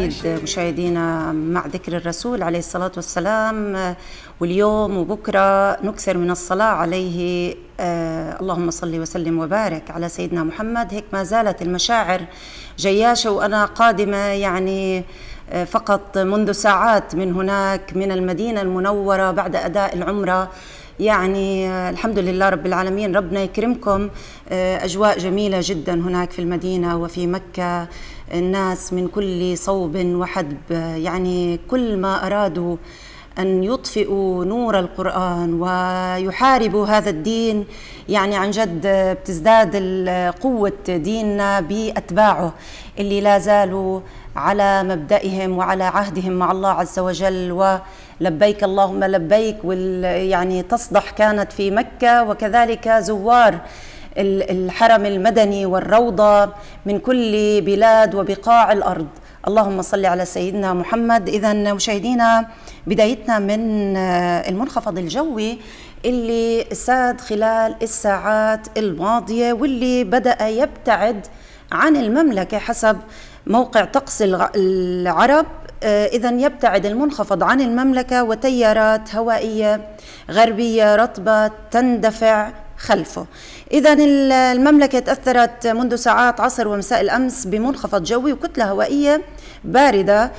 أكيد مشاهدينا، مع ذكر الرسول عليه الصلاة والسلام، واليوم وبكرة نكثر من الصلاة عليه. اللهم صل وسلم وبارك على سيدنا محمد. هيك ما زالت المشاعر جياشة، وأنا قادمة يعني فقط منذ ساعات من هناك من المدينة المنورة بعد أداء العمرة. يعني الحمد لله رب العالمين، ربنا يكرمكم. أجواء جميلة جدا هناك في المدينة وفي مكة، الناس من كل صوب وحدب، يعني كل ما أرادوا أن يطفئوا نور القرآن ويحاربوا هذا الدين. يعني عن جد بتزداد قوة ديننا بأتباعه اللي لا زالوا على مبدئهم وعلى عهدهم مع الله عز وجل، ولبيك اللهم لبيك. يعني تصدح كانت في مكة، وكذلك زوار الحرم المدني والروضة من كل بلاد وبقاع الأرض. اللهم صل على سيدنا محمد. إذا مشاهدينا، بدايتنا من المنخفض الجوي اللي ساد خلال الساعات الماضية، واللي بدأ يبتعد عن المملكة حسب موقع طقس العرب. إذا يبتعد المنخفض عن المملكة، وتيارات هوائية غربية رطبة تندفع خلفه. إذا المملكة تأثرت منذ ساعات عصر ومساء الأمس بمنخفض جوي وكتلة هوائية باردة،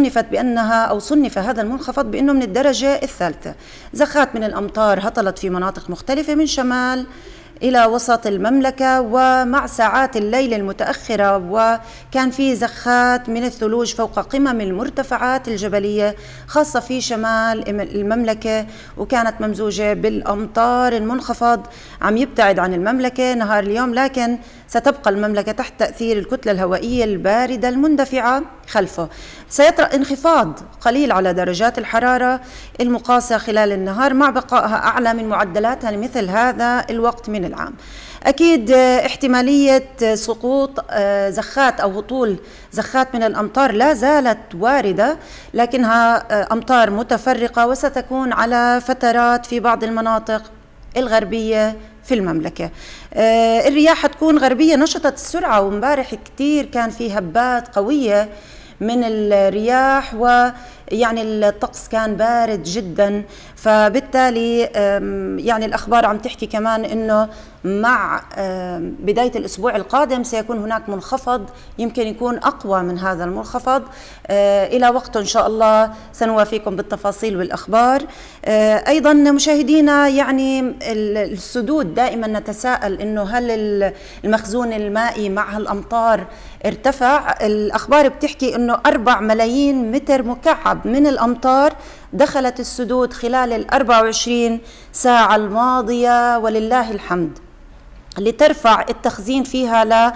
صنف هذا المنخفض بأنه من الدرجة الثالثة. زخات من الأمطار هطلت في مناطق مختلفة من شمال إلى وسط المملكة، ومع ساعات الليل المتأخرة وكان في زخات من الثلوج فوق قمم المرتفعات الجبلية خاصة في شمال المملكة، وكانت ممزوجة بالأمطار. المنخفض عم يبتعد عن المملكة نهار اليوم، لكن ستبقى المملكة تحت تأثير الكتلة الهوائية الباردة المندفعة خلفه. سيطرأ انخفاض قليل على درجات الحرارة المقاسة خلال النهار، مع بقائها أعلى من معدلاتها لمثل هذا الوقت من العام. أكيد احتمالية سقوط زخات أو هطول زخات من الأمطار لا زالت واردة، لكنها أمطار متفرقة، وستكون على فترات في بعض المناطق الغربية في المملكة. الرياح حتكون غربية نشطة السرعة، ومبارح كتير كان في هبات قوية من الرياح، ويعني الطقس كان بارد جدا. فبالتالي يعني الأخبار عم تحكي كمان إنه مع بداية الأسبوع القادم سيكون هناك منخفض يمكن يكون أقوى من هذا المنخفض. إلى وقت إن شاء الله سنوافيكم بالتفاصيل والأخبار. أيضا مشاهدينا، يعني السدود دائما نتساءل إنه هل المخزون المائي مع الأمطار ارتفع؟ الأخبار بتحكي إنه 4 ملايين متر مكعب من الأمطار دخلت السدود خلال 24 ساعة الماضية، ولله الحمد، لترفع التخزين فيها ل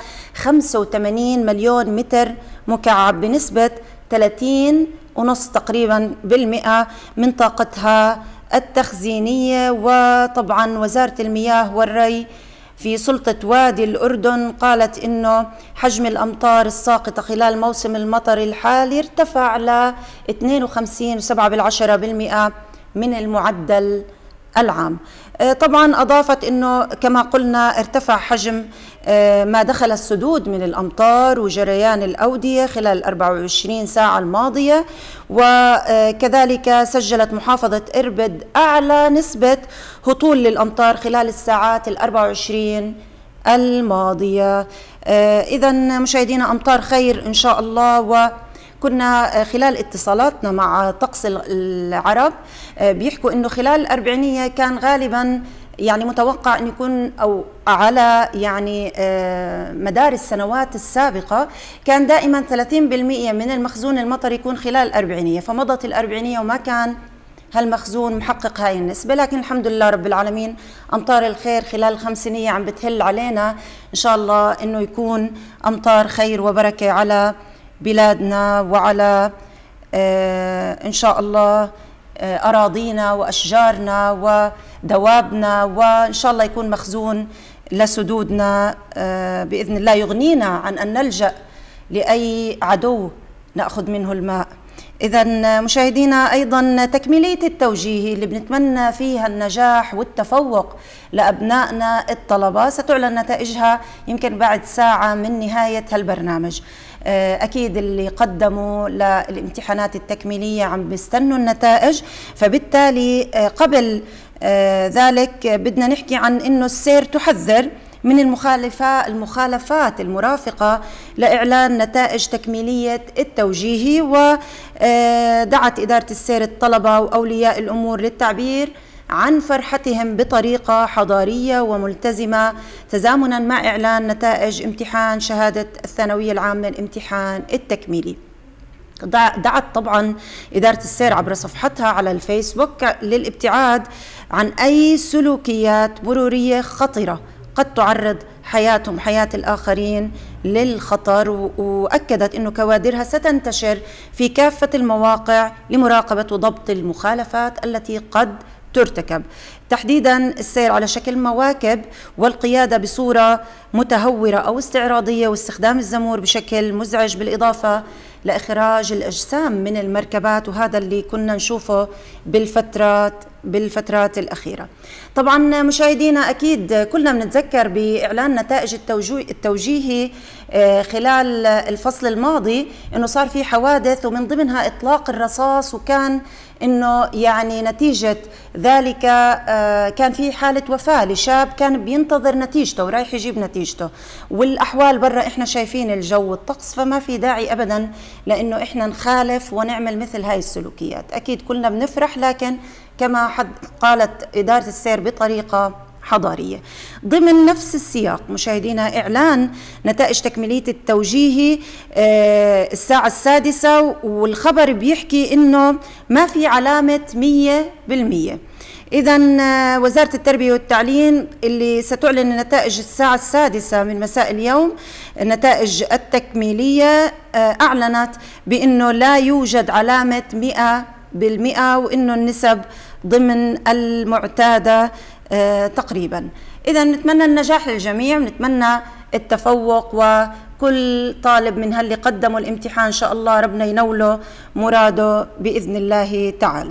85 مليون متر مكعب، بنسبة 30.5 تقريبا بالمئة من طاقتها التخزينية. وطبعا وزارة المياه والري في سلطة وادي الأردن قالت إنه حجم الأمطار الساقطة خلال موسم المطر الحالي ارتفع ل 52.7% من المعدل العام. طبعا أضافت أنه كما قلنا ارتفع حجم ما دخل السدود من الأمطار وجريان الأودية خلال 24 ساعة الماضية، وكذلك سجلت محافظة إربد أعلى نسبة هطول للأمطار خلال الساعات 24 الماضية. إذا مشاهدينا، أمطار خير إن شاء الله. كنا خلال اتصالاتنا مع طقس العرب بيحكوا انه خلال الأربعينية كان غالبا يعني متوقع ان يكون، او على يعني مدار السنوات السابقة كان دائما 30% من المخزون المطري يكون خلال الأربعينية، فمضت الأربعينية وما كان هالمخزون محقق هاي النسبة. لكن الحمد لله رب العالمين، أمطار الخير خلال الخمسينية عم بتهل علينا، إن شاء الله إنه يكون أمطار خير وبركة على بلادنا وعلى إن شاء الله أراضينا وأشجارنا ودوابنا، وإن شاء الله يكون مخزون لسدودنا بإذن الله، يغنينا عن أن نلجأ لأي عدو نأخذ منه الماء. إذا مشاهدينا، أيضا تكميلية التوجيه اللي بنتمنى فيها النجاح والتفوق لأبنائنا الطلبة ستعلن نتائجها يمكن بعد ساعة من نهاية هالبرنامج. أكيد اللي قدموا للامتحانات التكميلية عم بيستنوا النتائج، فبالتالي قبل ذلك بدنا نحكي عن إنه السير تحذر من المخالفات المرافقة لإعلان نتائج تكميلية التوجيهي. ودعت إدارة السير الطلبة وأولياء الأمور للتعبير عن فرحتهم بطريقة حضارية وملتزمة تزامنا مع إعلان نتائج امتحان شهادة الثانوية العامة الامتحان التكميلي. دعت طبعا إدارة السير عبر صفحتها على الفيسبوك للابتعاد عن أي سلوكيات مرورية خطرة قد تعرض حياتهم حياة الآخرين للخطر، وأكدت أن كوادرها ستنتشر في كافة المواقع لمراقبة وضبط المخالفات التي قد ترتكب، تحديدا السير على شكل مواكب والقيادة بصورة متهورة أو استعراضية واستخدام الزمور بشكل مزعج، بالإضافة لإخراج الأجسام من المركبات، وهذا اللي كنا نشوفه بالفترات الأخيرة. طبعا مشاهدينا أكيد كلنا بنتذكر بإعلان نتائج التوجيهي خلال الفصل الماضي أنه صار في حوادث ومن ضمنها إطلاق الرصاص، وكان أنه يعني نتيجة ذلك كان في حالة وفاة لشاب كان بينتظر نتيجته ورايح يجيب نتيجته، والأحوال برا إحنا شايفين الجو والطقس، فما في داعي أبدا لأنه إحنا نخالف ونعمل مثل هاي السلوكيات. أكيد كلنا بنفرح، لكن كما قالت إدارة السير بطريقة حضارية. ضمن نفس السياق مشاهدينا إعلان نتائج تكميلية التوجيهي الساعة 6، والخبر بيحكي إنه ما في علامة 100%. إذن وزارة التربية والتعليم اللي ستعلن النتائج الساعة 6 من مساء اليوم النتائج التكميلية، أعلنت بأنه لا يوجد علامة 100%، وإنه النسب ضمن المعتادة تقريبا. إذا نتمنى النجاح للجميع، ونتمنى التفوق، وكل طالب من هاللي قدموا الامتحان إن شاء الله ربنا ينوله مراده بإذن الله تعالى.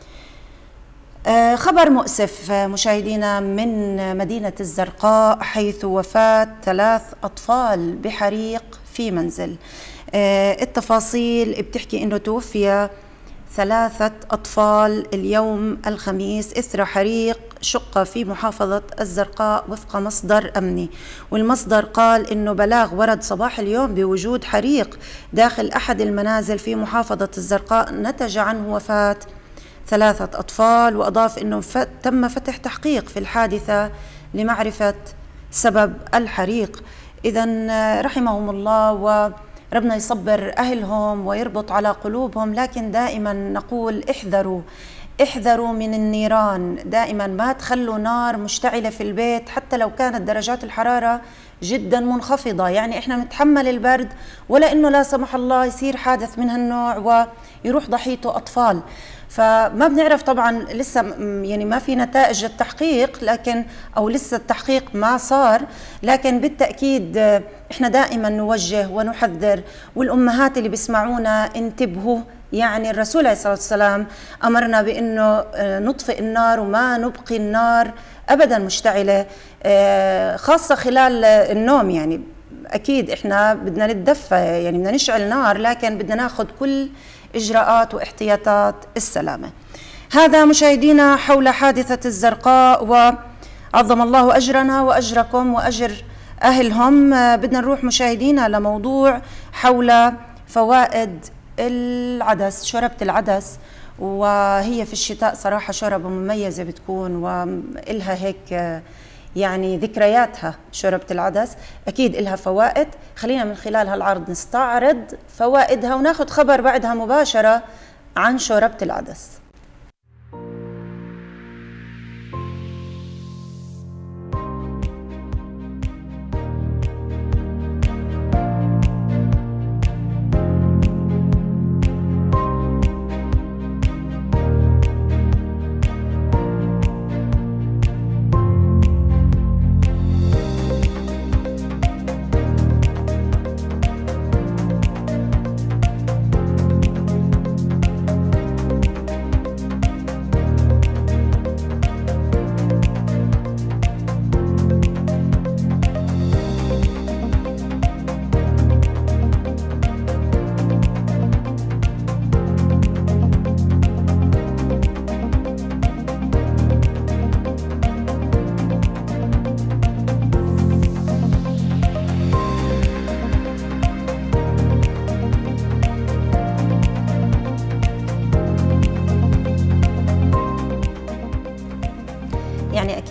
خبر مؤسف مشاهدينا من مدينة الزرقاء، حيث وفاة 3 أطفال بحريق في منزل. التفاصيل بتحكي إنه توفي 3 أطفال اليوم الخميس إثر حريق شقة في محافظة الزرقاء وفق مصدر أمني، والمصدر قال إنه بلاغ ورد صباح اليوم بوجود حريق داخل أحد المنازل في محافظة الزرقاء نتج عنه وفاة 3 أطفال، وأضاف إنه تم فتح تحقيق في الحادثة لمعرفة سبب الحريق. إذن رحمهم الله وربنا يصبر أهلهم ويربط على قلوبهم، لكن دائما نقول احذروا من النيران، دائما ما تخلوا نار مشتعلة في البيت حتى لو كانت درجات الحرارة جدا منخفضة. يعني احنا نتحمل البرد، ولا انه لا سمح الله يصير حادث من هالنوع ويروح ضحيته أطفال. فما بنعرف طبعا لسه، يعني ما في نتائج التحقيق، لكن او لسه التحقيق ما صار، لكن بالتأكيد احنا دائما نوجه ونحذر، والأمهات اللي بيسمعونا انتبهوا. يعني الرسول عليه الصلاة والسلام أمرنا بأنه نطفئ النار وما نبقي النار أبدا مشتعلة، خاصة خلال النوم. يعني أكيد إحنا بدنا نتدفى، يعني بدنا نشعل نار، لكن بدنا ناخذ كل إجراءات واحتياطات السلامة. هذا مشاهدينا حول حادثة الزرقاء، وعظم الله أجرنا وأجركم وأجر أهلهم. بدنا نروح مشاهدينا لموضوع حول فوائد العدس، شوربة العدس، وهي في الشتاء صراحة شوربة مميزة بتكون، وإلها هيك يعني ذكرياتها. شوربة العدس أكيد إلها فوائد، خلينا من خلال هالعرض نستعرض فوائدها وناخد خبر بعدها مباشرة عن شوربة العدس.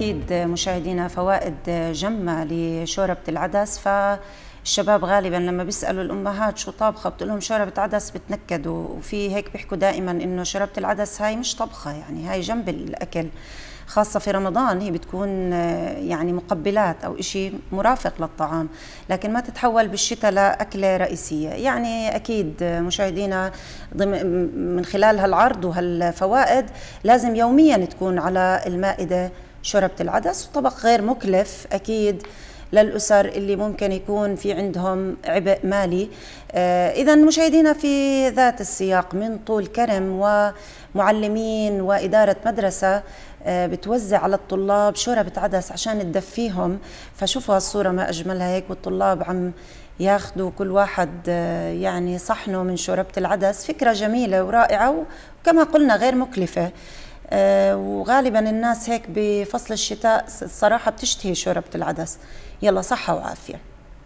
أكيد مشاهدينا فوائد جمة لشوربة العدس. فالشباب غالبا لما بيسألوا الأمهات شو طابخة بتقول لهم شوربة عدس بتنكدوا، وفي هيك بيحكوا دائما إنه شوربة العدس هاي مش طبخة، يعني هاي جنب الأكل، خاصة في رمضان هي بتكون يعني مقبلات أو إشي مرافق للطعام، لكن ما تتحول بالشتاء لأكلة رئيسية. يعني أكيد مشاهدينا من خلال هالعرض وهالفوائد لازم يوميا تكون على المائدة شوربة العدس، وطبق غير مكلف أكيد للأسر اللي ممكن يكون في عندهم عبء مالي. إذا مشاهدينا في ذات السياق من طول كرم ومعلمين وإدارة مدرسة بتوزع على الطلاب شوربة عدس عشان تدفيهم، فشوفوا الصورة ما أجملها هيك، والطلاب عم ياخذوا كل واحد يعني صحنه من شوربة العدس. فكرة جميلة ورائعة، وكما قلنا غير مكلفة، وغالبا الناس هيك بفصل الشتاء الصراحة بتشتهي شوربة العدس. يلا صحة وعافية.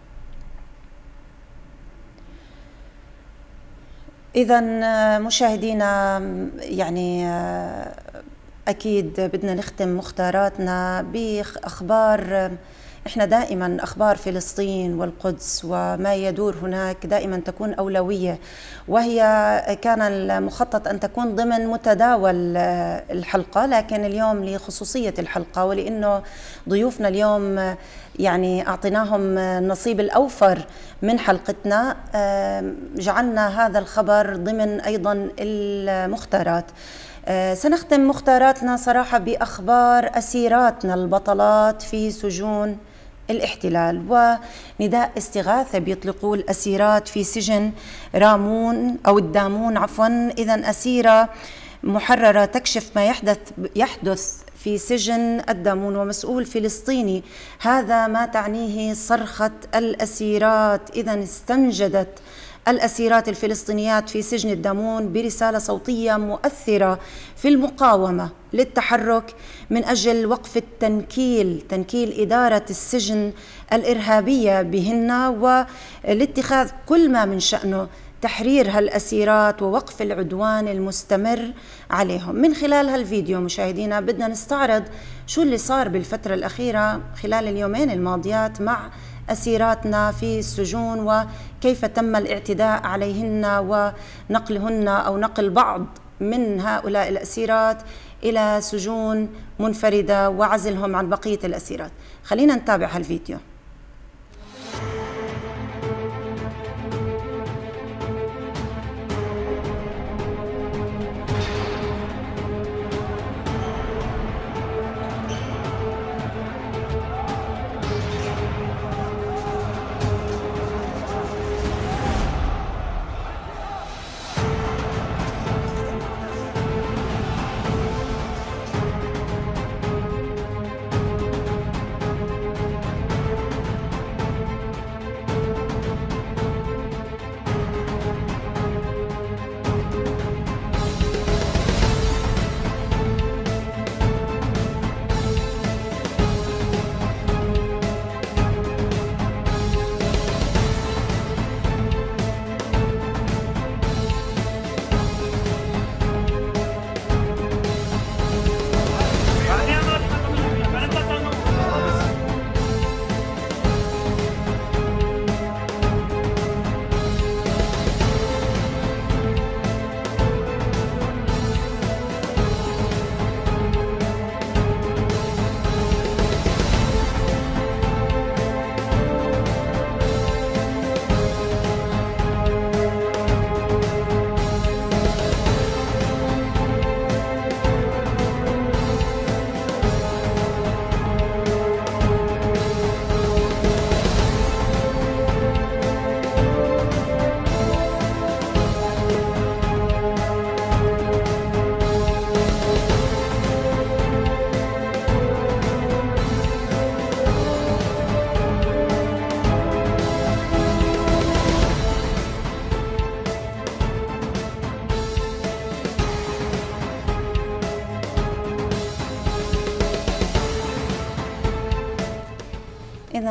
إذا مشاهدينا يعني أكيد بدنا نختم مختاراتنا بأخبار. إحنا دائما أخبار فلسطين والقدس وما يدور هناك دائما تكون أولوية، وهي كان المخطط أن تكون ضمن متداول الحلقة، لكن اليوم لخصوصية الحلقة ولأنه ضيوفنا اليوم يعني أعطيناهم النصيب الأوفر من حلقتنا، جعلنا هذا الخبر ضمن أيضا المختارات. سنختم مختاراتنا صراحة بأخبار أسيراتنا البطلات في سجون الاحتلال، ونداء استغاثة بيطلقوه الأسيرات في سجن رامون أو الدامون عفوا. إذن أسيرة محررة تكشف ما يحدث في سجن الدامون، ومسؤول فلسطيني هذا ما تعنيه صرخة الأسيرات. إذن استنجدت الأسيرات الفلسطينيات في سجن الدامون برسالة صوتية مؤثرة في المقاومة للتحرك من أجل وقف تنكيل إدارة السجن الإرهابية بهن، والاتخاذ كل ما من شأنه تحرير هالأسيرات ووقف العدوان المستمر عليهم. من خلال هالفيديو مشاهدينا بدنا نستعرض شو اللي صار بالفترة الأخيرة خلال اليومين الماضيات مع أسيراتنا في السجون، وكيف تم الاعتداء عليهن ونقلهن أو نقل بعض من هؤلاء الأسيرات إلى سجون منفردة وعزلهم عن بقية الأسيرات. خلينا نتابع هالفيديو.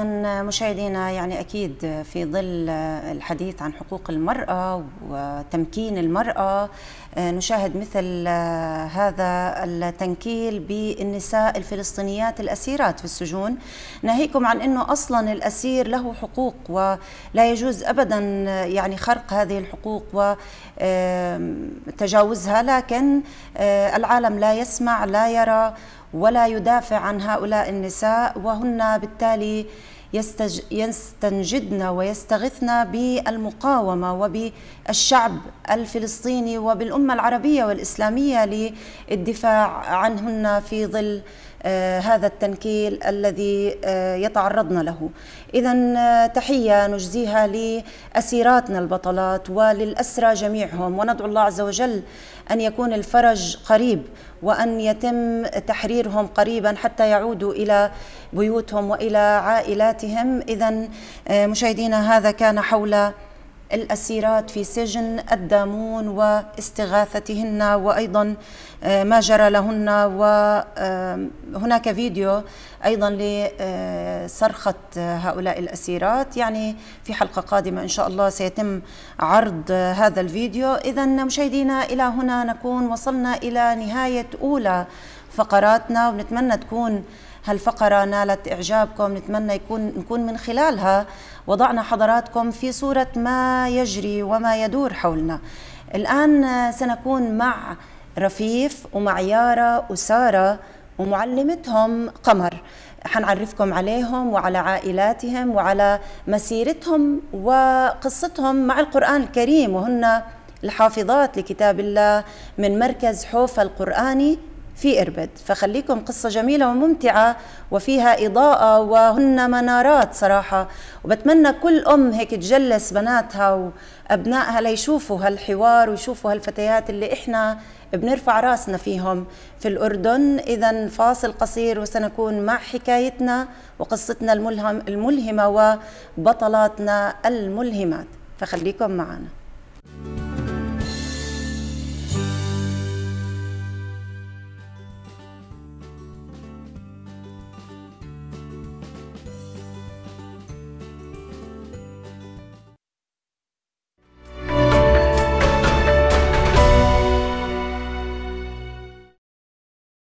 إذا مشاهدينا، يعني أكيد في ظل الحديث عن حقوق المرأة وتمكين المرأة نشاهد مثل هذا التنكيل بالنساء الفلسطينيات الأسيرات في السجون، ناهيكم عن أنه أصلا الأسير له حقوق ولا يجوز أبدا يعني خرق هذه الحقوق وتجاوزها، لكن العالم لا يسمع لا يرى ولا يدافع عن هؤلاء النساء، وهن بالتالي يستنجدن ويستغثن بالمقاومة وبالشعب الفلسطيني وبالأمة العربية والإسلامية للدفاع عنهن في ظل هذا التنكيل الذي يتعرضن له. إذن تحية نجزيها لأسيراتنا البطلات وللأسرى جميعهم، وندعو الله عز وجل أن يكون الفرج قريب وأن يتم تحريرهم قريبا حتى يعودوا إلى بيوتهم وإلى عائلاتهم. إذن مشاهدينا، هذا كان حول الأسيرات في سجن الدامون واستغاثتهن وأيضا ما جرى لهن، وهناك فيديو أيضا لصرخة هؤلاء الأسيرات، يعني في حلقة قادمة إن شاء الله سيتم عرض هذا الفيديو. إذن مشاهدينا، إلى هنا نكون وصلنا إلى نهاية أولى فقراتنا، ونتمنى تكون هالفقرة نالت إعجابكم، نتمنى نكون من خلالها وضعنا حضراتكم في صورة ما يجري وما يدور حولنا. الآن سنكون مع رفيف ومع يارا وسارة ومعلمتهم قمر، حنعرفكم عليهم وعلى عائلاتهم وعلى مسيرتهم وقصتهم مع القرآن الكريم، وهن الحافظات لكتاب الله من مركز حوفا القرآني في إربد. فخليكم قصة جميلة وممتعة وفيها إضاءة، وهن منارات صراحة، وبتمنى كل أم هيك تجلس بناتها وأبنائها ليشوفوا هالحوار ويشوفوا هالفتيات اللي إحنا بنرفع راسنا فيهم في الأردن. إذن فاصل قصير وسنكون مع حكايتنا وقصتنا الملهمة وبطلاتنا الملهمات، فخليكم معنا.